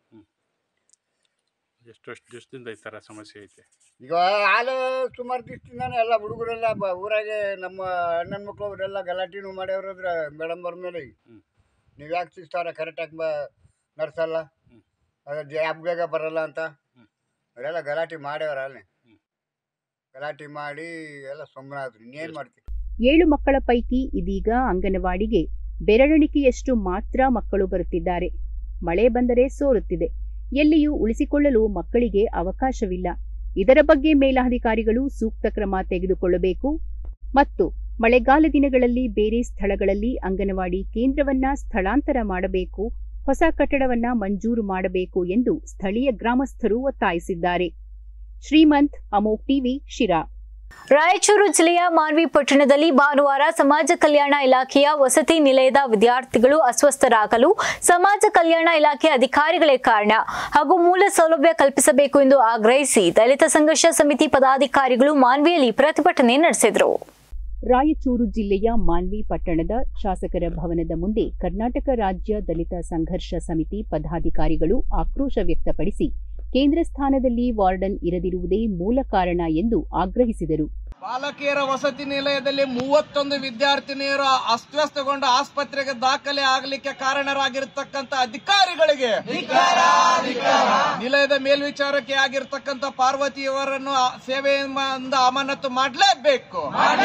ಎಷ್ಟು ದಿವಸದಿಂದ ಈ ಥರ ಸಮಸ್ಯೆ ಐತೆ? ಈಗ ಹಾಲು ಸುಮಾರು ದಿವಸದಿಂದಾನೆ ಎಲ್ಲ ಹುಡುಗರೆಲ್ಲ ಊರಾಗೆ ನಮ್ಮ ಅಣ್ಣನ ಮಕ್ಕಳು ಅವರೆಲ್ಲ ಗಲಾಟೆನೂ ಮಾಡ್ಯವ್ರದ್ರ ಮೇಡಮ್ ಅವ್ರ ಮೇಲೆ, ನೀವು ಯಾಕೆ ಸಿಗ್ತಾರ ಕರೆಕ್ಟಾಗಿ ನಡ್ಸಲ್ಲ, ಅದು ಬೇಗ ಬರಲ್ಲ ಅಂತ ಅವರೆಲ್ಲ ಗಲಾಟೆ ಮಾಡ್ಯವ್ರ. ಅಲ್ಲಿ ಗಲಾಟೆ ಮಾಡಿ ಎಲ್ಲ ಸುಮ್ಮನೆ ಆದ್ರು. ಇನ್ನೇನು ಮಾಡ್ತೀವಿ? 7 ಮಕ್ಕಳ ಪೈಕಿ ಇದೀಗ ಅಂಗನವಾಡಿಗೆ ಬೆರಳಿಕೆಯಷ್ಟು ಮಾತ್ರ ಮಕ್ಕಳು ಬರುತ್ತಿದ್ದಾರೆ. ಮಳೆ ಬಂದರೆ ಸೋರುತ್ತಿದೆ. ಎಲ್ಲಿಯೂ ಉಳಿಸಿಕೊಳ್ಳಲು ಮಕ್ಕಳಿಗೆ ಅವಕಾಶವಿಲ್ಲ. ಇದರ ಬಗ್ಗೆ ಮೇಲಾಧಿಕಾರಿಗಳು ಸೂಕ್ತ ಕ್ರಮ ತೆಗೆದುಕೊಳ್ಳಬೇಕು ಮತ್ತು ಮಳೆಗಾಲ ದಿನಗಳಲ್ಲಿ ಬೇರೆ ಸ್ಥಳಗಳಲ್ಲಿ ಅಂಗನವಾಡಿ ಕೇಂದ್ರವನ್ನ ಸ್ಥಳಾಂತರ ಮಾಡಬೇಕು, ಹೊಸ ಕಟ್ಟಡವನ್ನ ಮಂಜೂರು ಮಾಡಬೇಕು ಎಂದು ಸ್ಥಳೀಯ ಗ್ರಾಮಸ್ಥರು ಒತ್ತಾಯಿಸಿದ್ದಾರೆ. ಶ್ರೀಮಂತ್, ಅಮೋಕ್ ಟಿವಿ, ಶಿರಾ. ರಾಯಚೂರು ಜಿಲ್ಲೆಯ ಮಾನ್ವಿ ಪಟ್ಟಣದಲ್ಲಿ ಭಾನುವಾರ ಸಮಾಜ ಕಲ್ಯಾಣ ಇಲಾಖೆಯ ವಸತಿ ನಿಲಯದ ವಿದ್ಯಾರ್ಥಿಗಳು ಅಸ್ವಸ್ಥರಾಗಲು ಸಮಾಜ ಕಲ್ಯಾಣ ಇಲಾಖೆ ಅಧಿಕಾರಿಗಳೇ ಕಾರಣ ಹಾಗೂ ಮೂಲ ಸೌಲಭ್ಯ ಕಲ್ಪಿಸಬೇಕು ಎಂದು ಆಗ್ರಹಿಸಿ ದಲಿತ ಸಂಘರ್ಷ ಸಮಿತಿ ಪದಾಧಿಕಾರಿಗಳು ಮಾನ್ವಿಯಲ್ಲಿ ಪ್ರತಿಭಟನೆ ನಡೆಸಿದರು. ರಾಯಚೂರು ಜಿಲ್ಲೆಯ ಮಾನ್ವಿ ಪಟ್ಟಣದ ಶಾಸಕರ ಭವನದ ಮುಂದೆ ಕರ್ನಾಟಕ ರಾಜ್ಯ ದಲಿತ ಸಂಘರ್ಷ ಸಮಿತಿ ಪದಾಧಿಕಾರಿಗಳು ಆಕ್ರೋಶ ವ್ಯಕ್ತಪಡಿಸಿ ಕೇಂದ್ರ ಸ್ಥಾನದಲ್ಲಿ ವಾರ್ಡನ್ ಇರದಿರುವುದೇ ಮೂಲ ಕಾರಣ ಎಂದು ಆಗ್ರಹಿಸಿದರು. ಬಾಲಕಿಯರ ವಸತಿ ನಿಲಯದಲ್ಲಿ 31 ವಿದ್ಯಾರ್ಥಿನಿಯರು ಅಸ್ವಸ್ಥಗೊಂಡು ಆಸ್ಪತ್ರೆಗೆ ದಾಖಲೆ ಆಗಲಿಕ್ಕೆ ಕಾರಣರಾಗಿರತಕ್ಕಂತ ಅಧಿಕಾರಿಗಳಿಗೆ, ನಿಲಯದ ಮೇಲ್ವಿಚಾರಕ್ಕೆ ಆಗಿರತಕ್ಕಂತ ಪಾರ್ವತಿಯವರನ್ನು ಸೇವೆಯಿಂದ ಅಮಾನತು ಮಾಡಲೇಬೇಕು.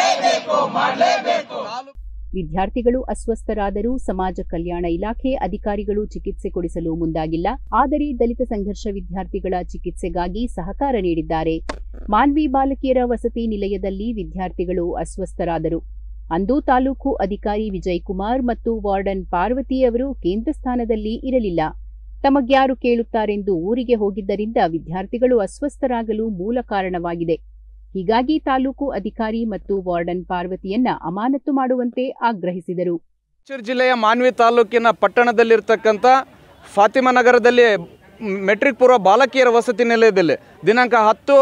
ವಿದ್ಯಾರ್ಥಿಗಳು ಅಸ್ವಸ್ಥರಾದರೂ ಸಮಾಜ ಕಲ್ಯಾಣ ಇಲಾಖೆ ಅಧಿಕಾರಿಗಳು ಚಿಕಿತ್ಸೆ ಕೊಡಿಸಲು ಮುಂದಾಗಿಲ್ಲ. ಆದರೆ ದಲಿತ ಸಂಘರ್ಷ ವಿದ್ಯಾರ್ಥಿಗಳ ಚಿಕಿತ್ಸೆಗಾಗಿ ಸಹಕಾರ ನೀಡಿದ್ದಾರೆ. ಮಾನ್ವಿ ಬಾಲಕಿಯರ ವಸತಿ ನಿಲಯದಲ್ಲಿ ವಿದ್ಯಾರ್ಥಿಗಳು ಅಸ್ವಸ್ಥರಾದರು. ಅಂದು ತಾಲೂಕು ಅಧಿಕಾರಿ ವಿಜಯ್ ಕುಮಾರ್ ಮತ್ತು ವಾರ್ಡನ್ ಪಾರ್ವತಿ ಅವರು ಕೇಂದ್ರ ಸ್ಥಾನದಲ್ಲಿ ಇರಲಿಲ್ಲ. ತಮಗ್ಯಾರು ಕೇಳುತ್ತಾರೆಂದು ಊರಿಗೆ ಹೋಗಿದ್ದರಿಂದ ವಿದ್ಯಾರ್ಥಿಗಳು ಅಸ್ವಸ್ಥರಾಗಲು ಮೂಲ ಕಾರಣವಾಗಿದೆ. ಹೀಗಾಗಿ ತಾಲೂಕು ಅಧಿಕಾರಿ ಮತ್ತು ವಾರ್ಡನ್ ಪಾರ್ವತಿಯನ್ನ ಅಮಾನತು ಮಾಡುವಂತೆ ಆಗ್ರಹಿಸಿದರು. ರಾಯಚೂರು ಜಿಲ್ಲೆಯ ಮಾನ್ವಿ ತಾಲೂಕಿನ ಪಟ್ಟಣದಲ್ಲಿರ್ತಕ್ಕಂಥ ಫಾತಿಮಾ ನಗರದಲ್ಲಿ ಮೆಟ್ರಿಕ್ ಪೂರ್ವ ಬಾಲಕಿಯರ ವಸತಿ ನಿಲಯದಲ್ಲಿ ದಿನಾಂಕ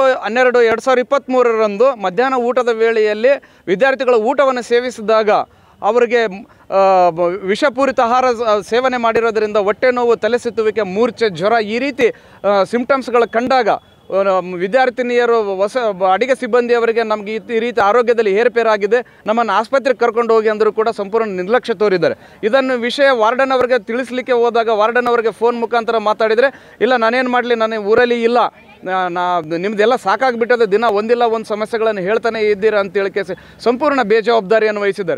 10/12/2023 ಮಧ್ಯಾಹ್ನ ಊಟದ ವೇಳೆಯಲ್ಲಿ ವಿದ್ಯಾರ್ಥಿಗಳು ಊಟವನ್ನು ಸೇವಿಸಿದಾಗ ಅವರಿಗೆ ವಿಷಪೂರಿತ ಆಹಾರ ಸೇವನೆ ಮಾಡಿರೋದರಿಂದ ಹೊಟ್ಟೆ ನೋವು, ತಲೆ ಸುತ್ತುವಿಕೆ, ಮೂರ್ಛೆ, ಜ್ವರ ಈ ರೀತಿ ಸಿಂಪ್ಟಮ್ಸ್ಗಳು ಕಂಡಾಗ ವಿದ್ಯಾರ್ಥಿನಿಯರು ಅಡಿಗೆ ಸಿಬ್ಬಂದಿಯವರಿಗೆ ನಮಗೆ ಈ ರೀತಿ ಆರೋಗ್ಯದಲ್ಲಿ ಏರುಪೇರಾಗಿದೆ, ನಮ್ಮನ್ನು ಆಸ್ಪತ್ರೆಗೆ ಕರ್ಕೊಂಡು ಹೋಗಿ ಅಂದರೂ ಕೂಡ ಸಂಪೂರ್ಣ ನಿರ್ಲಕ್ಷ್ಯ ತೋರಿದ್ದಾರೆ. ಇದನ್ನು ವಿಷಯ ವಾರ್ಡನ್ ಅವರಿಗೆ ತಿಳಿಸಲಿಕ್ಕೆ ಹೋದಾಗ ವಾರ್ಡನ್ ಅವರಿಗೆ ಫೋನ್ ಮುಖಾಂತರ ಮಾತಾಡಿದರೆ, ಇಲ್ಲ ನಾನೇನು ಮಾಡಲಿ, ನಾನು ಊರಲ್ಲಿ ಇಲ್ಲ, ನಿಮ್ಮದೆಲ್ಲ ಸಾಕಾಗಿಬಿಟ್ಟದೆ, ದಿನ ಒಂದಿಲ್ಲ ಒಂದು ಸಮಸ್ಯೆಗಳನ್ನು ಹೇಳ್ತಾನೆ ಇದ್ದೀರಾ ಅಂತೇಳಿ ಸಂಪೂರ್ಣ ಬೇಜವಾಬ್ದಾರಿಯನ್ನು ವಹಿಸಿದ್ದಾರೆ.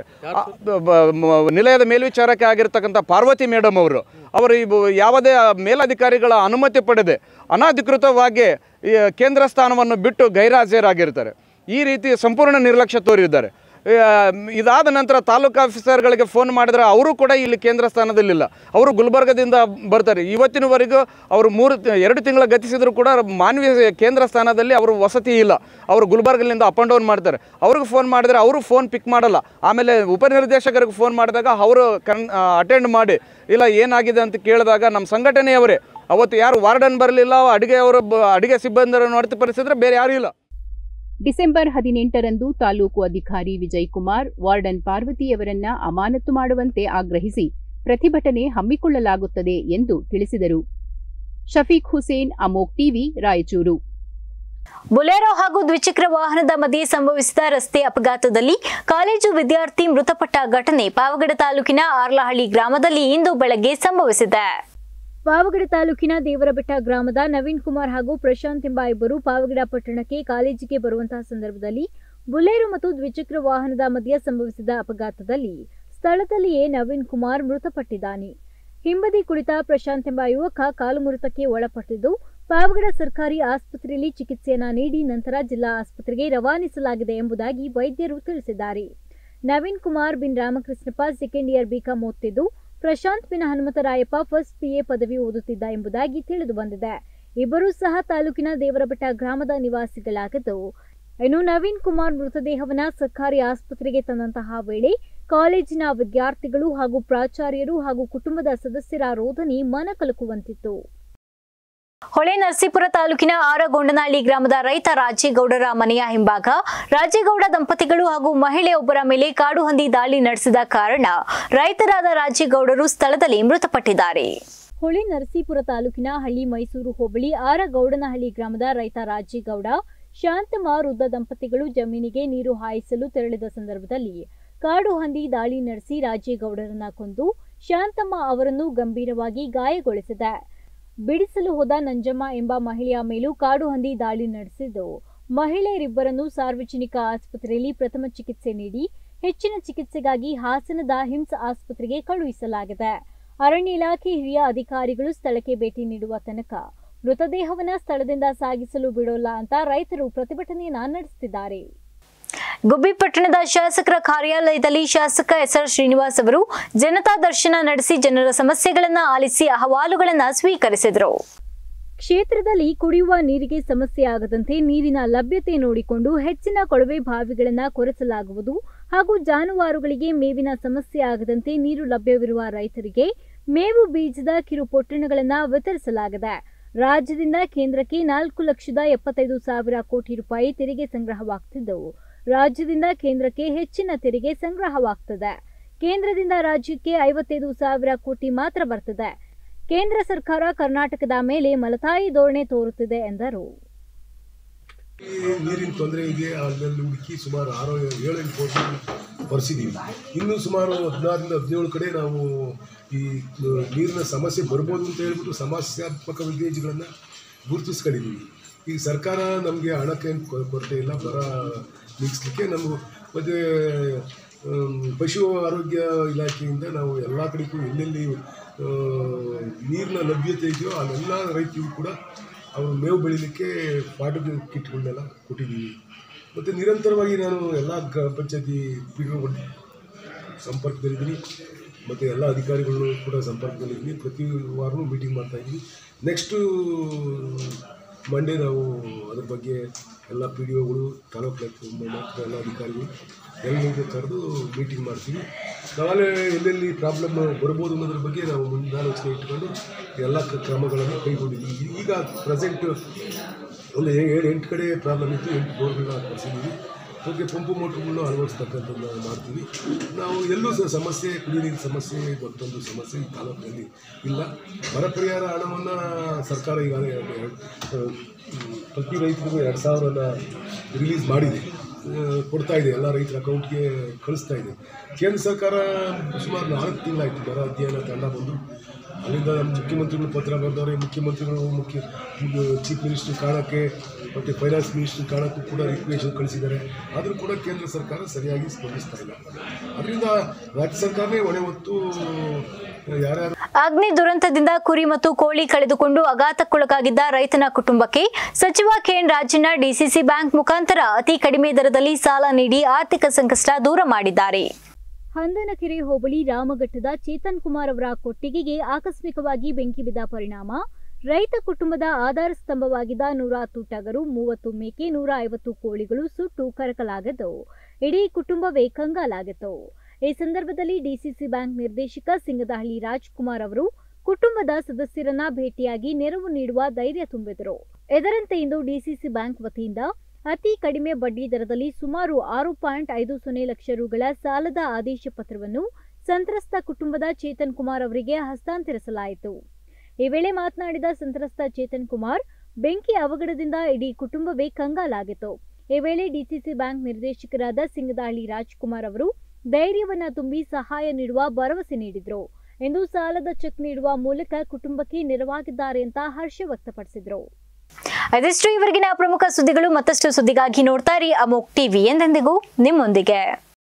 ನಿಲಯದ ಮೇಲ್ವಿಚಾರಕ್ಕೆ ಆಗಿರ್ತಕ್ಕಂಥ ಪಾರ್ವತಿ ಮೇಡಮ್ ಅವರು ಯಾವುದೇ ಮೇಲಧಿಕಾರಿಗಳ ಅನುಮತಿ ಪಡೆದೆ ಅನಧಿಕೃತವಾಗಿ ಕೇಂದ್ರ ಸ್ಥಾನವನ್ನು ಬಿಟ್ಟು ಗೈರಾಜರಾಗಿರ್ತಾರೆ. ಈ ರೀತಿ ಸಂಪೂರ್ಣ ನಿರ್ಲಕ್ಷ್ಯ ತೋರಿದ್ದಾರೆ. ಇದಾದ ನಂತರ ತಾಲೂಕು ಆಫೀಸರ್ಗಳಿಗೆ ಫೋನ್ ಮಾಡಿದ್ರೆ ಅವರು ಕೂಡ ಇಲ್ಲಿ ಕೇಂದ್ರ ಸ್ಥಾನದಲ್ಲಿಲ್ಲ, ಅವರು ಗುಲ್ಬರ್ಗದಿಂದ ಬರ್ತಾರೆ. ಇವತ್ತಿನವರೆಗೂ ಅವರು 2 ತಿಂಗಳ ಗತಿಸಿದ್ರು ಕೂಡ ಮಾನ್ವಿ ಕೇಂದ್ರ ಸ್ಥಾನದಲ್ಲಿ ಅವರು ವಸತಿ ಇಲ್ಲ, ಅವರು ಗುಲ್ಬರ್ಗದಿಂದ ಅಪ್ ಆ್ಯಂಡ್ ಡೌನ್ ಮಾಡ್ತಾರೆ. ಅವ್ರಿಗೆ ಫೋನ್ ಮಾಡಿದ್ರೆ ಅವರು ಫೋನ್ ಪಿಕ್ ಮಾಡಲ್ಲ. ಆಮೇಲೆ ಉಪನಿರ್ದೇಶಕರಿಗೆ ಫೋನ್ ಮಾಡಿದಾಗ ಅವರು ಅಟೆಂಡ್ ಮಾಡಿ ಇಲ್ಲ ಏನಾಗಿದೆ ಅಂತ ಕೇಳಿದಾಗ ನಮ್ಮ ಸಂಘಟನೆಯವರೇ ಅವತ್ತು ಯಾರು ವಾರ್ಡನ್ ಬರಲಿಲ್ಲ, ಅಡಿಗೆ ಸಿಬ್ಬಂದಿಯನ್ನು ಹೊರತುಪಡಿಸಿದ್ರೆ ಬೇರೆ ಯಾರೂ ಇಲ್ಲ. ಡಿಸೆಂಬರ್ 18ರಂದು ತಾಲೂಕು ಅಧಿಕಾರಿ ವಿಜಯ್ ಕುಮಾರ್ ವಾರ್ಡನ್ ಪಾರ್ವತಿಯವರನ್ನ ಅಮಾನತು ಮಾಡುವಂತೆ ಆಗ್ರಹಿಸಿ ಪ್ರತಿಭಟನೆ ಹಮ್ಮಿಕೊಳ್ಳಲಾಗುತ್ತದೆ ಎಂದು ತಿಳಿಸಿದರು. ಶಫೀಕ್ ಹುಸೇನ್, ಅಮೋಕ್ ಟಿವಿ, ರಾಯಚೂರು. ಬೊಲೆರೋ ಹಾಗೂ ದ್ವಿಚಕ್ರ ವಾಹನದ ಮಧ್ಯೆ ಸಂಭವಿಸಿದ ರಸ್ತೆ ಅಪಘಾತದಲ್ಲಿ ಕಾಲೇಜು ವಿದ್ಯಾರ್ಥಿ ಮೃತಪಟ್ಟ ಘಟನೆ ಪಾವಗಡ ತಾಲೂಕಿನ ಆರ್ಲಹಳ್ಳಿ ಗ್ರಾಮದಲ್ಲಿ ಇಂದು ಬೆಳಗ್ಗೆ ಸಂಭವಿಸಿದೆ. ಪಾವಗಡ ತಾಲೂಕಿನ ದೇವರಬೆಟ್ಟ ಗ್ರಾಮದ ನವೀನ್ ಕುಮಾರ್ ಹಾಗೂ ಪ್ರಶಾಂತ್ ಎಂಬ ಇಬ್ಬರು ಪಾವಗಡ ಪಟ್ಟಣಕ್ಕೆ ಕಾಲೇಜಿಗೆ ಬರುವಂತಹ ಸಂದರ್ಭದಲ್ಲಿ ಬೊಲೆರೋ ಮತ್ತು ದ್ವಿಚಕ್ರ ವಾಹನದ ಮಧ್ಯೆ ಸಂಭವಿಸಿದ ಅಪಘಾತದಲ್ಲಿ ಸ್ಥಳದಲ್ಲಿಯೇ ನವೀನ್ ಕುಮಾರ್ ಮೃತಪಟ್ಟಿದ್ದಾನೆ. ಹಿಂಬದಿ ಕುಳಿತ ಪ್ರಶಾಂತ್ ಎಂಬ ಯುವಕ ಕಾಲು ಮುರಿತಕ್ಕೆ ಒಳಪಟ್ಟಿದ್ದು ಪಾವಗಡ ಸರ್ಕಾರಿ ಆಸ್ಪತ್ರೆಯಲ್ಲಿ ಚಿಕಿತ್ಸೆಯನ್ನ ನೀಡಿ ನಂತರ ಜಿಲ್ಲಾ ಆಸ್ಪತ್ರೆಗೆ ರವಾನಿಸಲಾಗಿದೆ ಎಂಬುದಾಗಿ ವೈದ್ಯರು ತಿಳಿಸಿದ್ದಾರೆ. ನವೀನ್ ಕುಮಾರ್ ಬಿನ್ ರಾಮಕೃಷ್ಣಪ್ಪ ಸೆಕೆಂಡ್ ಇಯರ್ ಬಿಕಾಂ ಓದುತ್ತಿದ್ದು, ಪ್ರಶಾಂತ್ ಬಿನ್ ಹನುಮಂತರಾಯಪ್ಪ ಫಸ್ಟ್ PA ಪದವಿ ಓದುತ್ತಿದ್ದ ಎಂಬುದಾಗಿ ತಿಳಿದು ಬಂದಿದೆ. ಇಬ್ಬರೂ ಸಹ ತಾಲೂಕಿನ ದೇವರಬೆಟ್ಟ ಗ್ರಾಮದ ನಿವಾಸಿಗಳಾಗಿದ್ದು, ಇನ್ನು ನವೀನ್ ಕುಮಾರ್ ಮೃತದೇಹವನ್ನ ಸರ್ಕಾರಿ ಆಸ್ಪತ್ರೆಗೆ ತಂದಂತಹ ವೇಳೆ ಕಾಲೇಜಿನ ವಿದ್ಯಾರ್ಥಿಗಳು ಹಾಗೂ ಪ್ರಾಚಾರ್ಯರು ಹಾಗೂ ಕುಟುಂಬದ ಸದಸ್ಯರ ರೋದನೆ ಮನಕಲಕುವಂತಿತ್ತು. ಹೊಳೆನರಸೀಪುರ ತಾಲೂಕಿನ ಆರಗೊಂಡನಹಳ್ಳಿ ಗ್ರಾಮದ ರೈತ ರಾಜೇಗೌಡರ ಮನೆಯ ಹಿಂಭಾಗ ರಾಜೇಗೌಡ ದಂಪತಿಗಳು ಹಾಗೂ ಮಹಿಳೆಯೊಬ್ಬರ ಮೇಲೆ ಕಾಡು ಹಂದಿ ದಾಳಿ ನಡೆಸಿದ ಕಾರಣ ರೈತರಾದ ರಾಜೇಗೌಡರು ಸ್ಥಳದಲ್ಲಿ ಮೃತಪಟ್ಟಿದ್ದಾರೆ. ಹೊಳೆನರಸೀಪುರ ತಾಲೂಕಿನ ಹಳ್ಳಿ ಮೈಸೂರು ಹೋಬಳಿ ಆರಗೌಡನಹಳ್ಳಿ ಗ್ರಾಮದ ರೈತ ರಾಜೇಗೌಡ ಶಾಂತಮ್ಮ ವೃದ್ಧ ದಂಪತಿಗಳು ಜಮೀನಿಗೆ ನೀರು ಹಾಯಿಸಲು ತೆರಳಿದ ಸಂದರ್ಭದಲ್ಲಿ ಕಾಡು ಹಂದಿ ದಾಳಿ ನಡೆಸಿ ರಾಜೇಗೌಡರನ್ನ ಕೊಂದು ಶಾಂತಮ್ಮ ಅವರನ್ನು ಗಂಭೀರವಾಗಿ ಗಾಯಗೊಳಿಸಿದೆ. ಬಿಡಿಸಲು ಹೋದ ನಂಜಮ್ಮ ಎಂಬ ಮಹಿಳೆಯ ಮೇಲೂ ಕಾಡು ಹಂದಿ ದಾಳಿ ನಡೆಸಿದ್ದು, ಮಹಿಳೆಯರಿಬ್ಬರನ್ನು ಸಾರ್ವಜನಿಕ ಆಸ್ಪತ್ರೆಯಲ್ಲಿ ಪ್ರಥಮ ಚಿಕಿತ್ಸೆ ನೀಡಿ ಹೆಚ್ಚಿನ ಚಿಕಿತ್ಸೆಗಾಗಿ ಹಾಸನದ ಹಿಮ್ಸ್ ಆಸ್ಪತ್ರೆಗೆ ಕಳುಹಿಸಲಾಗಿದೆ. ಅರಣ್ಯ ಇಲಾಖೆ ಹಿರಿಯ ಅಧಿಕಾರಿಗಳು ಸ್ಥಳಕ್ಕೆ ಭೇಟಿ ನೀಡುವ ತನಕ ಮೃತದೇಹವನ್ನ ಸ್ಥಳದಿಂದ ಸಾಗಿಸಲು ಬಿಡೋಲ್ಲ ಅಂತ ರೈತರು ಪ್ರತಿಭಟನೆಯನ್ನ ನಡೆಸುತ್ತಿದ್ದಾರೆ. ಗುಬ್ಬಿ ಪಟ್ಟಣದ ಶಾಸಕರ ಕಾರ್ಯಾಲಯದಲ್ಲಿ ಶಾಸಕ SR ಶ್ರೀನಿವಾಸ್ ಅವರು ಜನತಾ ದರ್ಶನ ನಡೆಸಿ ಜನರ ಸಮಸ್ಯೆಗಳನ್ನು ಆಲಿಸಿ ಅಹವಾಲುಗಳನ್ನು ಸ್ವೀಕರಿಸಿದರು. ಕ್ಷೇತ್ರದಲ್ಲಿ ಕುಡಿಯುವ ನೀರಿಗೆ ಸಮಸ್ಯೆ ಆಗದಂತೆ ನೀರಿನ ಲಭ್ಯತೆ ನೋಡಿಕೊಂಡು ಹೆಚ್ಚಿನ ಕೊಳವೆ ಬಾವಿಗಳನ್ನು ಕೊರೆಸಲಾಗುವುದು ಹಾಗೂ ಜಾನುವಾರುಗಳಿಗೆ ಮೇವಿನ ಸಮಸ್ಯೆ ಆಗದಂತೆ ನೀರು ಲಭ್ಯವಿರುವ ರೈತರಿಗೆ ಮೇವು ಬೀಜದ ಕಿರು ಪೊಟ್ಟಣಗಳನ್ನು ವಿತರಿಸಲಾಗಿದೆ. ರಾಜ್ಯದಿಂದ ಕೇಂದ್ರಕ್ಕೆ 4,75,000 ಕೋಟಿ ರೂಪಾಯಿ ತೆರಿಗೆ ಸಂಗ್ರಹವಾಗುತ್ತಿದ್ದು, ರಾಜ್ಯದಿಂದ ಕೇಂದ್ರಕ್ಕೆ ಹೆಚ್ಚಿನ ತೆರಿಗೆ ಸಂಗ್ರಹವಾಗುತ್ತದೆ. ಕೇಂದ್ರದಿಂದ ರಾಜ್ಯಕ್ಕೆ 55,000 ಕೋಟಿ ಮಾತ್ರ ಬರ್ತದೆ. ಕೇಂದ್ರ ಸರ್ಕಾರ ಕರ್ನಾಟಕದ ಮೇಲೆ ಮಲತಾಯಿ ಧೋರಣೆ ತೋರುತ್ತಿದೆ ಎಂದರು. ನೀರಿನ ತೊಂದರೆ ಇದೆ, ಅದರಲ್ಲಿ ಹುಡುಕಿ ಸುಮಾರು 6-7 ಕೋಟಿ ಬರ್ಸಿದ್ದೀವಿ. ಇನ್ನೂ ಸುಮಾರು 16-17 ಕಡೆ ನಾವು ಈ ನೀರಿನ ಸಮಸ್ಯೆ ಬರ್ಬೋದು ಅಂತ ಹೇಳ್ಬಿಟ್ಟು ಸಮಸ್ಯಾತ್ಮಕ ವಿಲೇಜ್ಗಳನ್ನು ಗುರುತಿಸ್ಕೊಂಡಿದ್ದೀವಿ. ಈಗ ಸರ್ಕಾರ ನಮಗೆ ಹಣಕ್ಕೇನು ಕೊರತೆ ಇಲ್ಲ, ಬರ ನೀಗಿಸ್ಲಿಕ್ಕೆ ನಮಗೂ ಮತ್ತು ಪಶು ಆರೋಗ್ಯ ಇಲಾಖೆಯಿಂದ ನಾವು ಎಲ್ಲ ಕಡೆಗೂ ಎಲ್ಲೆಲ್ಲಿ ನೀರಿನ ಲಭ್ಯತೆ ಇದೆಯೋ ಅಲ್ಲೆಲ್ಲ ರೈತರಿಗೂ ಕೂಡ ಅವರು ಮೇವು ಬೆಳೀಲಿಕ್ಕೆ ಪಾಟದ ಕಿಟ್ಗಳನ್ನೆಲ್ಲ ಕೊಟ್ಟಿದ್ದೀವಿ. ಮತ್ತು ನಿರಂತರವಾಗಿ ನಾನು ಎಲ್ಲ ಗ್ರಾಮ ಪಂಚಾಯತಿ ಪೀಠಗಳು ಸಂಪರ್ಕದಲ್ಲಿದ್ದೀನಿ. ಮತ್ತು ಎಲ್ಲ ಅಧಿಕಾರಿಗಳು ಕೂಡ ಸಂಪರ್ಕದಲ್ಲಿದ್ವಿ. ಪ್ರತಿ ವಾರವೂ ಮೀಟಿಂಗ್ ಮಾಡ್ತಾಯಿದ್ವಿ. ನೆಕ್ಸ್ಟು ಮಂಡೇ ನಾವು ಅದ್ರ ಬಗ್ಗೆ ಎಲ್ಲ ಪಿ ಡಿ ಒಗಳು, ತಾಲೂಕು ಎಲ್ಲ ಅಧಿಕಾರಿಗಳು ಎಲ್ಲರಿಗೂ ಕರೆದು ಮೀಟಿಂಗ್ ಮಾಡ್ತೀವಿ. ನಾವೇ ಎಲ್ಲೆಲ್ಲಿ ಪ್ರಾಬ್ಲಮ್ ಬರ್ಬೋದು ಅನ್ನೋದ್ರ ಬಗ್ಗೆ ನಾವು ಮುಂದಾಲೋಚನೆ ಇಟ್ಕೊಂಡು ಎಲ್ಲ ಕ್ರಮಗಳನ್ನು ಕೈಗೊಂಡಿದ್ದೀವಿ. ಈಗ ಪ್ರೆಸೆಂಟ್ ಒಂದು 7-8 ಕಡೆ ಪ್ರಾಬ್ಲಮ್ ಇತ್ತು, 8 ಬೋರ್ಗಳನ್ನ ಕೊಡಿಸಿದ್ದೀವಿ. ಅದಕ್ಕೆ ಪಂಪು ಮೋಟ್ರುಗಳನ್ನ ಅಳವಡಿಸ್ತಕ್ಕಂಥದ್ದು ಮಾಡ್ತೀವಿ. ನಾವು ಎಲ್ಲೂ ಸಮಸ್ಯೆ, ಕುಡಿಯ ನೀರಿನ ಸಮಸ್ಯೆ ಮತ್ತೊಂದು ಸಮಸ್ಯೆ ಈ ತಾಲೂಕಿನಲ್ಲಿ ಇಲ್ಲ. ಬರ ಪರಿಹಾರ ಹಣವನ್ನು ಸರ್ಕಾರ ಈಗಾಗಲೇ ಪ್ರತಿ ರೈತರಿಗೂ 2,000 ರಿಲೀಸ್ ಮಾಡಿದೆ, ಕೊಡ್ತಾ ಇದೆ, ಎಲ್ಲ ರೈತರ ಅಕೌಂಟ್ಗೆ ಕಳಿಸ್ತಾ ಇದೆ. ಕೇಂದ್ರ ಸರ್ಕಾರ ಸುಮಾರು 4 ತಿಂಗಳಾಯಿತು ಬರ ಅಧ್ಯಯನ ತಂಡ ಬಂದು. ಅಲ್ಲಿಂದ ಮುಖ್ಯಮಂತ್ರಿಗಳು ಪತ್ರ ಬರೆದವ್ರೆ. ಮುಖ್ಯಮಂತ್ರಿಗಳು ಚೀಫ್ ಮಿನಿಸ್ಟರ್ ಕಾಣೋಕ್ಕೆ ಮತ್ತು ಫೈನಾನ್ಸ್ ಮಿನಿಸ್ಟರ್ ಕಾಣೋಕ್ಕೂ ಕೂಡ ರಿಕ್ವೆಷನ್ ಕಳಿಸಿದ್ದಾರೆ. ಆದರೂ ಕೂಡ ಕೇಂದ್ರ ಸರ್ಕಾರ ಸರಿಯಾಗಿ ಸ್ಪಂದಿಸ್ತಾ ಇಲ್ಲ. ಅದರಿಂದ ರಾಜ್ಯ ಸರ್ಕಾರವೇ ಹೊಣೆ ಹೊತ್ತು ಯಾರ್ಯಾರು ಅಗ್ನಿ ದುರಂತದಿಂದ ಕುರಿ ಮತ್ತು ಕೋಳಿ ಕಳೆದುಕೊಂಡು ಆಘಾತಕ್ಕೊಳಗಾಗಿದ್ದ ರೈತನ ಕುಟುಂಬಕ್ಕೆ ಸಚಿವ ಕೆಎನ್ ರಾಜಣ್ಣ ಡಿಸಿಸಿ ಬ್ಯಾಂಕ್ ಮುಖಾಂತರ ಅತಿ ಕಡಿಮೆ ದರದಲ್ಲಿ ಸಾಲ ನೀಡಿ ಆರ್ಥಿಕ ಸಂಕಷ್ಟ ದೂರ ಮಾಡಿದ್ದಾರೆ. ಹಂದನಕೆರೆ ಹೋಬಳಿ ರಾಮಘಟ್ಟದ ಚೇತನ್ ಕುಮಾರ್ ಅವರ ಕೊಟ್ಟಿಗೆಗೆ ಆಕಸ್ಮಿಕವಾಗಿ ಬೆಂಕಿ ಬಿದ್ದ ಪರಿಣಾಮ ರೈತ ಕುಟುಂಬದ ಆಧಾರ ಸ್ತಂಭವಾಗಿದ್ದ 110 ಟಗರು, 30 ಮೇಕೆ, 150 ಕೋಳಿಗಳು ಸುಟ್ಟು ಕರಕಲಾಗಿದ್ದವು. ಇಡೀ ಕುಟುಂಬವೇ ಕಂಗಾಲಾಗಿತ್ತು. ಈ ಸಂದರ್ಭದಲ್ಲಿ ಡಿಸಿಸಿ ಬ್ಯಾಂಕ್ ನಿರ್ದೇಶಕ ಸಿಂಗದಹಳ್ಳಿ ರಾಜ್ಕುಮಾರ್ ಅವರು ಕುಟುಂಬದ ಸದಸ್ಯರನ್ನ ಭೇಟಿಯಾಗಿ ನೆರವು ನೀಡುವ ಧೈರ್ಯ ತುಂಬಿದರು. ಇದರಂತೆ ಇಂದು ಡಿಸಿಸಿ ಬ್ಯಾಂಕ್ ವತಿಯಿಂದ ಅತಿ ಕಡಿಮೆ ಬಡ್ಡಿ ದರದಲ್ಲಿ ಸುಮಾರು 6.50 ಲಕ್ಷ ರುಗಳ ಸಾಲದ ಆದೇಶ ಪತ್ರವನ್ನು ಸಂತ್ರಸ್ತ ಕುಟುಂಬದ ಚೇತನ್ ಕುಮಾರ್ ಅವರಿಗೆ ಹಸ್ತಾಂತರಿಸಲಾಯಿತು. ಈ ವೇಳೆ ಮಾತನಾಡಿದ ಸಂತ್ರಸ್ತ ಚೇತನ್ ಕುಮಾರ್, ಬೆಂಕಿ ಅವಘಡದಿಂದ ಇಡೀ ಕುಟುಂಬವೇ ಕಂಗಾಲಾಗಿತ್ತು. ಈ ವೇಳೆ ಡಿಸಿಸಿ ಬ್ಯಾಂಕ್ ನಿರ್ದೇಶಕರಾದ ಸಿಂಗದಹಳ್ಳಿ ರಾಜ್ಕುಮಾರ್ ಅವರು ಧೈರ್ಯವನ್ನ ತುಂಬಿ ಸಹಾಯ ನೀಡುವ ಭರವಸೆ ನೀಡಿದ್ರು ಎಂದು ಸಾಲದ ಚೆಕ್ ನೀಡುವ ಮೂಲಕ ಕುಟುಂಬಕ್ಕೆ ನೆರವಾಗಿದ್ದಾರೆ ಅಂತ ಹರ್ಷ ವ್ಯಕ್ತಪಡಿಸಿದ್ರು. ಇದಿಷ್ಟು ಇವರೆಗಿನ ಪ್ರಮುಖ ಸುದ್ದಿಗಳು. ಮತ್ತಷ್ಟು ಸುದ್ದಿಗಾಗಿ ನೋಡ್ತಾ ಇರಿ ಅಮೋಕ್ ಟಿವಿ, ಎಂದೆಂದಿಗೂ ನಿಮ್ಮೊಂದಿಗೆ.